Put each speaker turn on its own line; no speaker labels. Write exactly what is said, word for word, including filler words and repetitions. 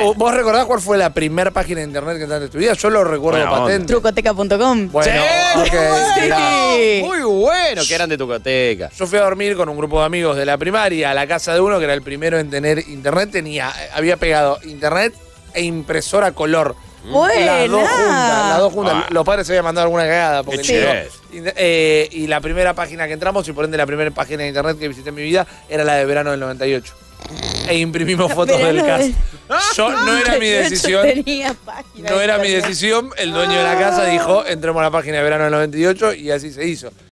¿Vos, ¿Vos recordás cuál fue la primera página de internet que entraste en tu vida? Yo lo recuerdo
Buena onda.
patente.
Trucoteca punto com.
Bueno,
Sí,
ok, mirá.
Muy bueno, que eran de Trucoteca.
Yo fui a dormir con un grupo de amigos de la primaria a la casa de uno que era el primero en tener internet. Tenía, había pegado internet e impresora color.
Buena.
Las dos juntas, las dos juntas.
Ah.
Los padres se habían mandado alguna cagada. Porque
Qué
llegó-
chido.
eh, y la primera página que entramos, y por ende la primera página de internet que visité en mi vida, era la de verano del noventa y ocho. E imprimimos fotos del
Verano
cast.
del-
Yo, no era mi decisión.
Tenía página
No
de
era mi
internet.
decisión. El dueño de la casa dijo, entremos a la página de verano del noventa y ocho y así se hizo.